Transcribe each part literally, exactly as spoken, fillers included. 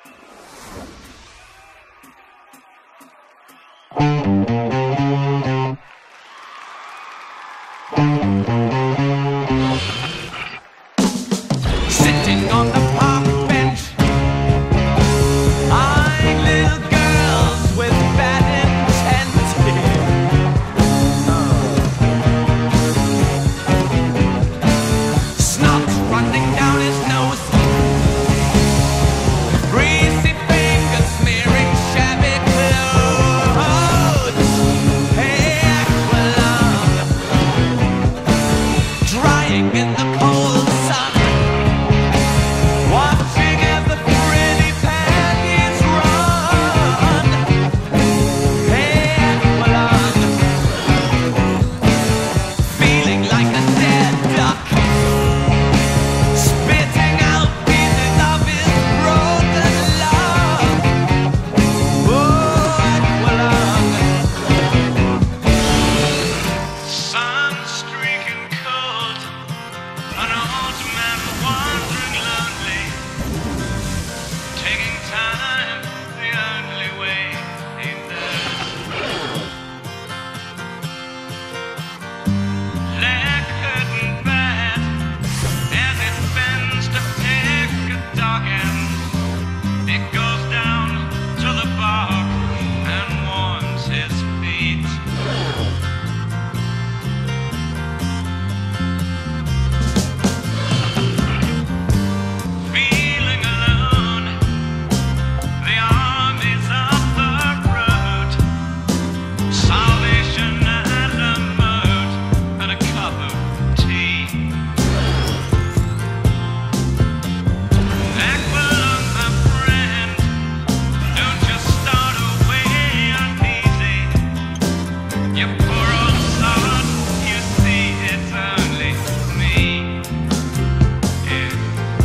Sitting on the park bench, eyeing little girls with bad intent. Snot running down his nose, greasy fingers smearing shabby clothes. Hey, Aqualung, drying in the cold sun, watching as the pretty panties run. Hey, Aqualung, feeling like a dead duck, spitting out pieces of his broken love. Oh, Aqualung, sun streaking cold, an old man wandering lonely, taking time the only way he knows. Leg hurting bad as it bends to pick a dog end. It goes down to the bark and warms his feet. Feeling alone, the armies of the road, salvation and a moat and a cup of tea. Aqualung, my friend, don't just start away uneasy. You poor old sod, you see it's only me. Yeah.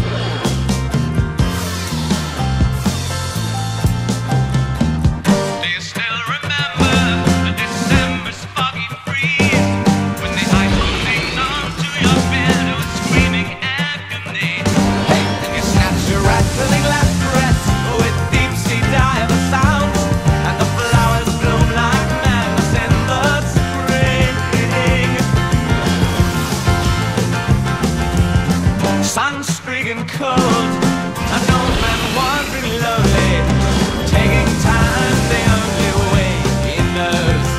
Do you still remember the December's foggy breeze, when the ice clings onto your bed with screaming agony? Hey, and you snatch your rattling last breath with deep-sea diver sounds, and the flowers bloom like madness in the spring. Sun streaking cold, an old man wandering lonely, taking time the only way he knows.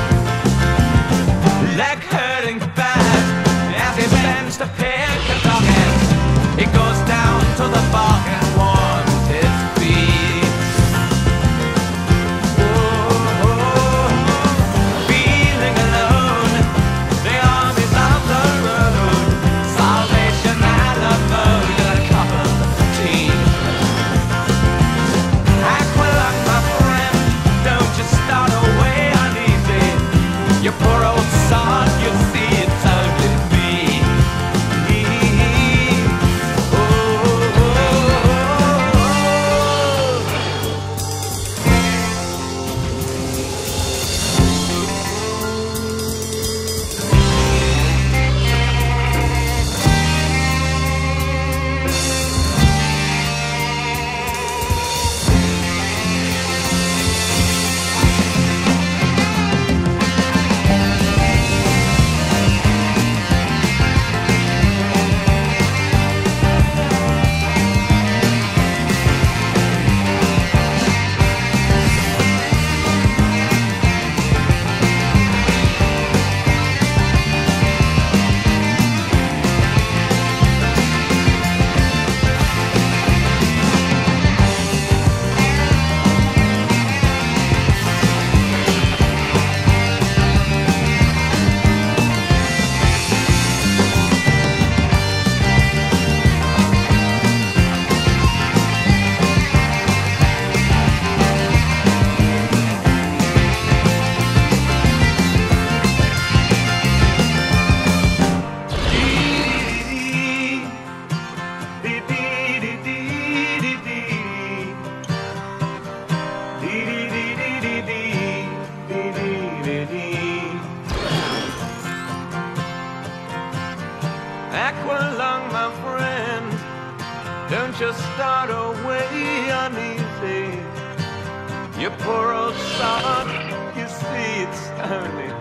Leg hurting bad as he bends to pick a dog end. He goes down to the bark and warms his feet. Oh, feeling alone, the armies of the road, salvation and a moat and a cup of Don't just start away uneasy. You poor old sod, you see it's only